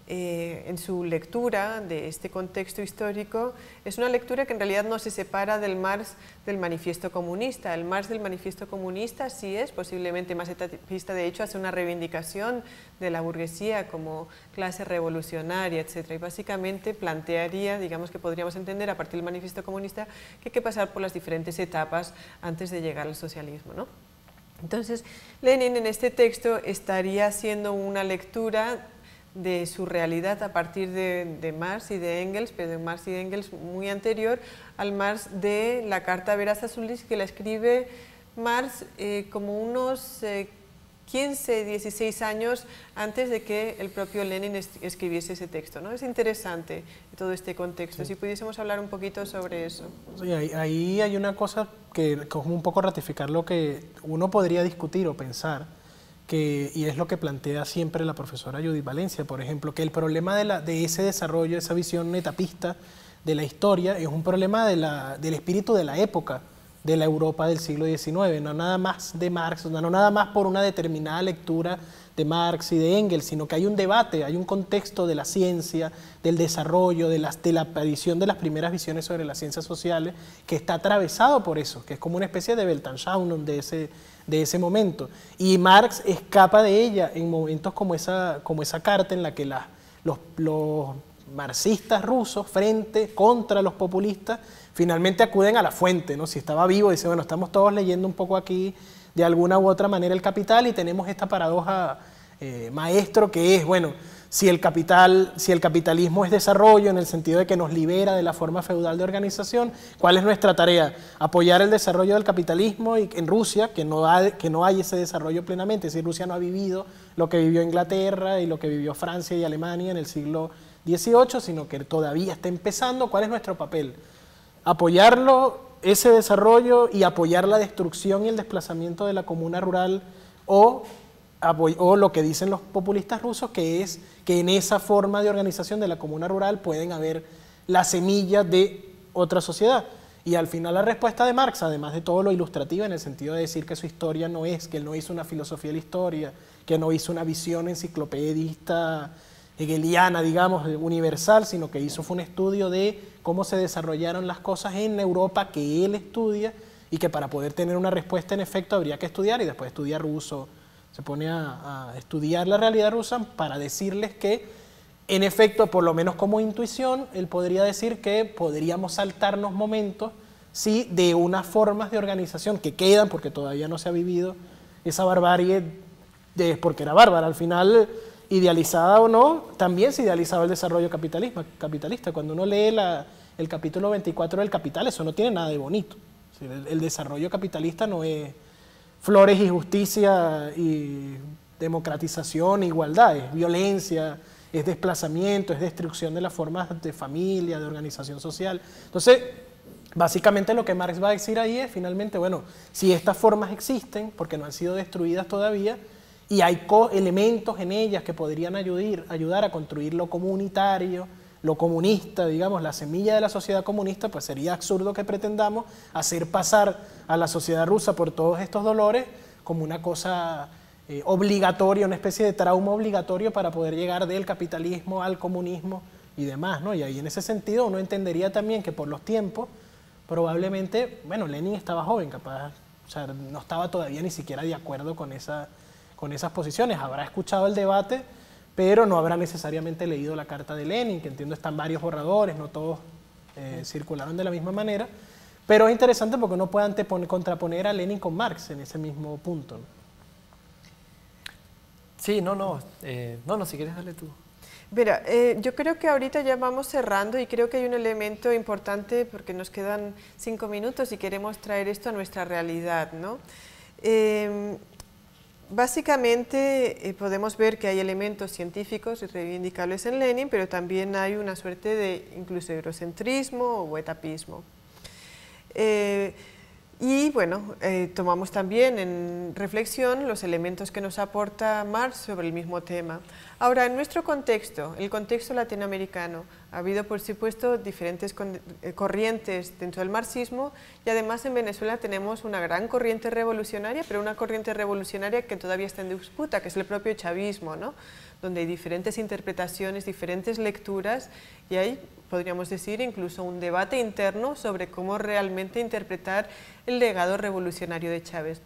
Eh, en su lectura de este contexto histórico es una lectura que en realidad no se separa del Marx del manifiesto comunista. El Marx del manifiesto comunista sí es posiblemente más etapista, de hecho hace una reivindicación de la burguesía como clase revolucionaria, etcétera, y básicamente plantearía, digamos que podríamos entender a partir del manifiesto comunista que hay que pasar por las diferentes etapas antes de llegar al socialismo, ¿no? Entonces Lenin en este texto estaría haciendo una lectura de su realidad a partir de, de Marx y de Engels, pero de Marx y de Engels muy anterior al Marx de la carta a Vera Zasulich, que la escribe Marx eh, como unos eh, quince, dieciséis años antes de que el propio Lenin es, escribiese ese texto, ¿no? Es interesante todo este contexto, sí. Si pudiésemos hablar un poquito sobre eso. Sí, ahí, ahí hay una cosa que como un poco ratificar lo que uno podría discutir o pensar, Que, y es lo que plantea siempre la profesora Judith Valencia, por ejemplo, que el problema de, la, de ese desarrollo, esa visión etapista de la historia, es un problema de la, del espíritu de la época, de la Europa del siglo diecinueve, no nada más de Marx, no nada más por una determinada lectura de Marx y de Engels, sino que hay un debate, hay un contexto de la ciencia, del desarrollo, de, las, de la aparición de las primeras visiones sobre las ciencias sociales, que está atravesado por eso, que es como una especie de Weltanschauung de ese, de ese momento. Y Marx escapa de ella en momentos como esa, como esa carta en la que la, los, los marxistas rusos, frente, contra los populistas, finalmente acuden a la fuente, ¿no? Si estaba vivo, dice, bueno, estamos todos leyendo un poco aquí de alguna u otra manera el Capital y tenemos esta paradoja eh, maestro que es, bueno, si el, capital, si el capitalismo es desarrollo en el sentido de que nos libera de la forma feudal de organización, ¿cuál es nuestra tarea? Apoyar el desarrollo del capitalismo y en Rusia, que no, ha, que no hay ese desarrollo plenamente, es decir, Rusia no ha vivido lo que vivió Inglaterra y lo que vivió Francia y Alemania en el siglo dieciocho, sino que todavía está empezando. ¿Cuál es nuestro papel? Apoyarlo, ese desarrollo, y apoyar la destrucción y el desplazamiento de la comuna rural, o, o lo que dicen los populistas rusos, que es que en esa forma de organización de la comuna rural pueden haber la semilla de otra sociedad. Y al final la respuesta de Marx, además de todo lo ilustrativo en el sentido de decir que su historia no es, que él no hizo una filosofía de la historia, que no hizo una visión enciclopedista hegeliana, digamos, universal, sino que hizo fue un estudio de cómo se desarrollaron las cosas en Europa que él estudia y que para poder tener una respuesta en efecto habría que estudiar y después estudia ruso, se pone a, a estudiar la realidad rusa para decirles que en efecto, por lo menos como intuición, él podría decir que podríamos saltarnos momentos sí, de unas formas de organización que quedan porque todavía no se ha vivido esa barbarie, de, porque era bárbara, al final idealizada o no, también se idealizaba el desarrollo capitalismo, capitalista. Cuando uno lee la, el capítulo veinticuatro del Capital, eso no tiene nada de bonito. El, el desarrollo capitalista no es flores y justicia y democratización, igualdad, es violencia, es desplazamiento, es destrucción de las formas de familia, de organización social. Entonces, básicamente lo que Marx va a decir ahí es finalmente, bueno, si estas formas existen, porque no han sido destruidas todavía, y hay elementos en ellas que podrían ayudar, ayudar a construir lo comunitario, lo comunista, digamos, la semilla de la sociedad comunista, pues sería absurdo que pretendamos hacer pasar a la sociedad rusa por todos estos dolores como una cosa eh, obligatoria, una especie de trauma obligatorio para poder llegar del capitalismo al comunismo y demás, ¿no? Y ahí en ese sentido uno entendería también que por los tiempos, probablemente, bueno, Lenin estaba joven, capaz, o sea, no estaba todavía ni siquiera de acuerdo con, esa, con esas posiciones, habrá escuchado el debate, pero no habrá necesariamente leído la carta de Lenin, que entiendo están varios borradores, no todos eh, circularon de la misma manera, pero es interesante porque uno puede anteponer, contraponer a Lenin con Marx en ese mismo punto, ¿no? Sí, no, no, eh, no, no, si quieres dale tú. Mira, eh, yo creo que ahorita ya vamos cerrando y creo que hay un elemento importante porque nos quedan cinco minutos y queremos traer esto a nuestra realidad, ¿no? Eh, Básicamente eh, podemos ver que hay elementos científicos y reivindicables en Lenin, pero también hay una suerte de incluso eurocentrismo o etapismo. Eh, y bueno, eh, tomamos también en reflexión los elementos que nos aporta Marx sobre el mismo tema. Ahora, en nuestro contexto, el contexto latinoamericano, ha habido por supuesto diferentes corrientes dentro del marxismo y además en Venezuela tenemos una gran corriente revolucionaria, pero una corriente revolucionaria que todavía está en disputa, que es el propio chavismo, ¿no? Donde hay diferentes interpretaciones, diferentes lecturas y hay, podríamos decir, incluso un debate interno sobre cómo realmente interpretar el legado revolucionario de Chávez.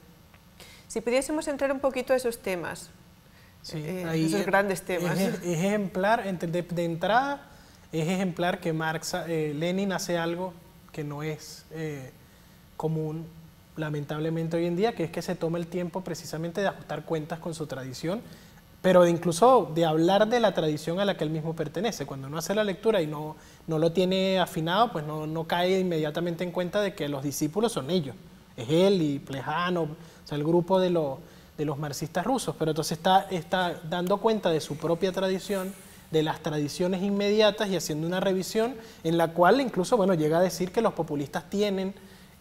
Si pudiésemos entrar un poquito a esos temas, sí, eh, ahí esos es, grandes temas. Es, es ejemplar, de, de entrada, es ejemplar que Marx, eh, Lenin hace algo que no es eh, común, lamentablemente hoy en día, que es que se toma el tiempo precisamente de ajustar cuentas con su tradición, pero de incluso de hablar de la tradición a la que él mismo pertenece. Cuando uno hace la lectura y no, no lo tiene afinado, pues no, no cae inmediatamente en cuenta de que los discípulos son ellos, es él y Plejánov, o sea, el grupo de, lo, de los marxistas rusos, pero entonces está, está dando cuenta de su propia tradición, de las tradiciones inmediatas y haciendo una revisión en la cual incluso, bueno, llega a decir que los populistas tienen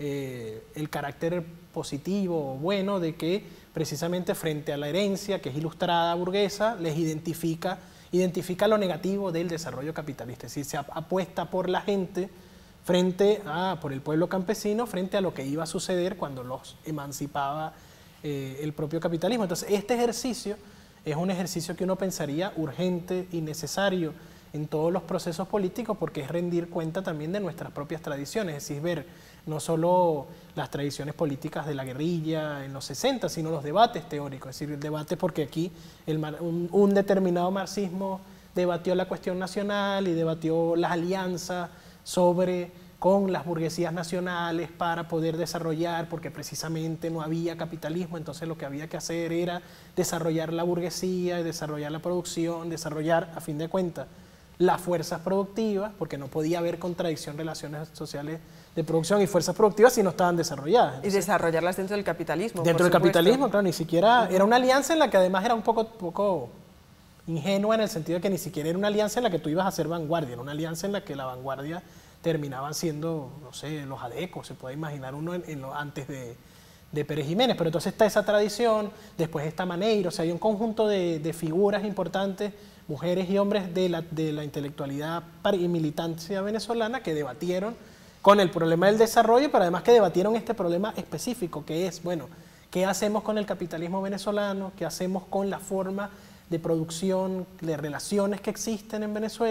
eh, el carácter positivo o bueno de que precisamente frente a la herencia que es ilustrada burguesa, les identifica, identifica lo negativo del desarrollo capitalista, es decir, se apuesta por la gente frente a, por el pueblo campesino, frente a lo que iba a suceder cuando los emancipaba eh, el propio capitalismo. Entonces, este ejercicio es un ejercicio que uno pensaría urgente y necesario en todos los procesos políticos porque es rendir cuenta también de nuestras propias tradiciones, es decir, ver no solo las tradiciones políticas de la guerrilla en los sesenta, sino los debates teóricos, es decir, el debate porque aquí el, un, un determinado marxismo debatió la cuestión nacional y debatió las alianzas sobre con las burguesías nacionales para poder desarrollar, porque precisamente no había capitalismo, entonces lo que había que hacer era desarrollar la burguesía, desarrollar la producción, desarrollar, a fin de cuentas, las fuerzas productivas, porque no podía haber contradicción relaciones sociales de producción y fuerzas productivas si no estaban desarrolladas. Entonces, y desarrollarlas dentro del capitalismo. Dentro del capitalismo, claro, ni siquiera, uh-huh. Era una alianza en la que además era un poco, poco ingenua en el sentido de que ni siquiera era una alianza en la que tú ibas a ser vanguardia, era una alianza en la que la vanguardia terminaban siendo, no sé, los adecos, se puede imaginar uno en, en lo, antes de, de Pérez Jiménez, pero entonces está esa tradición, después está Maneiro, o sea, hay un conjunto de, de figuras importantes, mujeres y hombres de la, de la intelectualidad y militancia venezolana que debatieron con el problema del desarrollo, pero además que debatieron este problema específico, que es, bueno, ¿qué hacemos con el capitalismo venezolano? ¿Qué hacemos con la forma de producción, de relaciones que existen en Venezuela?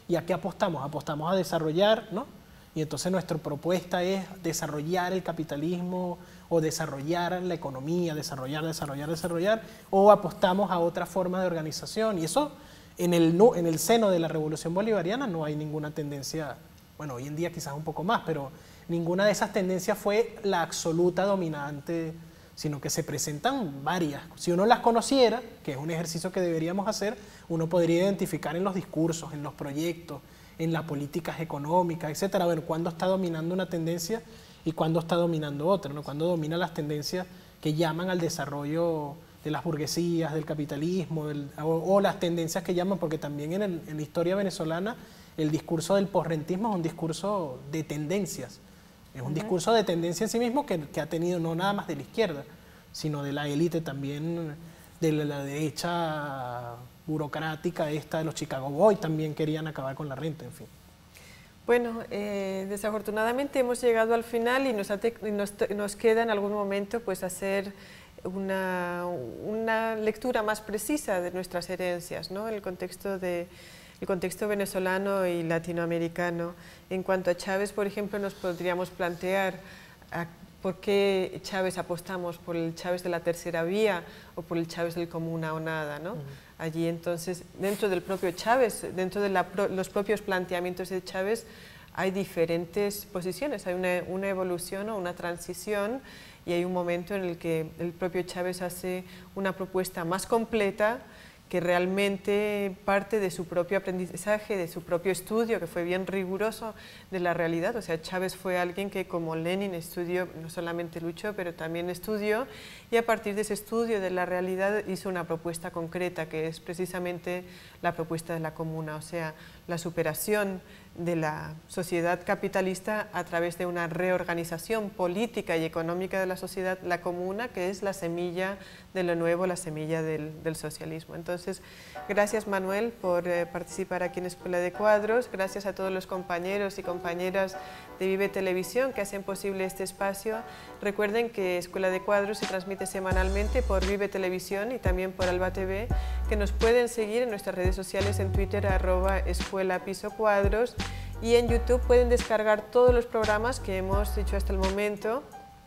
¿Y a qué apostamos? Apostamos a desarrollar, ¿no? Y entonces nuestra propuesta es desarrollar el capitalismo o desarrollar la economía, desarrollar, desarrollar, desarrollar, o apostamos a otra forma de organización. Y eso, en el, en el seno de la Revolución Bolivariana no hay ninguna tendencia, bueno, hoy en día quizás un poco más, pero ninguna de esas tendencias fue la absoluta dominante, sino que se presentan varias. Si uno las conociera, que es un ejercicio que deberíamos hacer, uno podría identificar en los discursos, en los proyectos, en las políticas económicas, etcétera, bueno, cuándo está dominando una tendencia y cuándo está dominando otra, ¿no? Cuándo domina las tendencias que llaman al desarrollo de las burguesías, del capitalismo, del, o, o las tendencias que llaman, porque también en, el, en la historia venezolana el discurso del posrentismo es un discurso de tendencias, es un uh-huh. discurso de tendencia en sí mismo que, que ha tenido no nada más de la izquierda, sino de la élite también, de la, la derecha burocrática esta de los Chicago Boys, también querían acabar con la renta, en fin. Bueno, eh, desafortunadamente hemos llegado al final y nos, nos, nos queda en algún momento pues hacer una, una lectura más precisa de nuestras herencias, ¿no? El contexto de el contexto venezolano y latinoamericano. En cuanto a Chávez, por ejemplo, nos podríamos plantear a, por qué Chávez apostamos, por el Chávez de la tercera vía o por el Chávez del comuna o nada, ¿no? Uh-huh. Allí entonces, dentro del propio Chávez, dentro de la, los propios planteamientos de Chávez, hay diferentes posiciones, hay una, una evolución o una transición y hay un momento en el que el propio Chávez hace una propuesta más completa que realmente parte de su propio aprendizaje, de su propio estudio, que fue bien riguroso de la realidad. O sea, Chávez fue alguien que, como Lenin, estudió, no solamente luchó, pero también estudió, y a partir de ese estudio de la realidad hizo una propuesta concreta, que es precisamente la propuesta de la comuna, o sea, la superación de la sociedad capitalista a través de una reorganización política y económica de la sociedad, la comuna, que es la semilla de lo nuevo, la semilla del, del socialismo. Entonces, gracias Manuel por eh, participar aquí en Escuela de Cuadros, gracias a todos los compañeros y compañeras de Vive Televisión que hacen posible este espacio. Recuerden que Escuela de Cuadros se transmite semanalmente por Vive Televisión y también por Alba T V, que nos pueden seguir en nuestras redes sociales en Twitter, arroba Escuela Piso Cuadros, y en YouTube pueden descargar todos los programas que hemos hecho hasta el momento.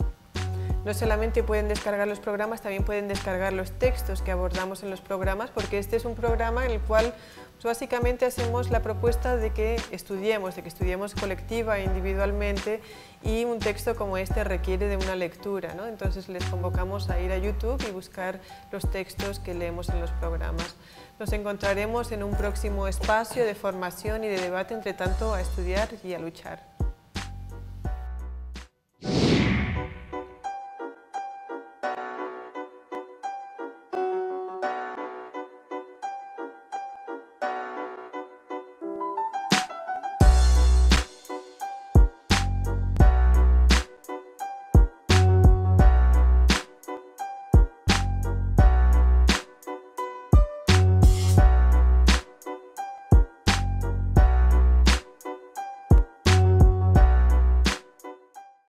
No solamente pueden descargar los programas, también pueden descargar los textos que abordamos en los programas, porque este es un programa en el cual pues, básicamente hacemos la propuesta de que estudiemos, de que estudiemos colectiva e individualmente, y un texto como este requiere de una lectura, ¿no? Entonces les convocamos a ir a YouTube y buscar los textos que leemos en los programas. Nos encontraremos en un próximo espacio de formación y de debate, entre tanto a estudiar y a luchar.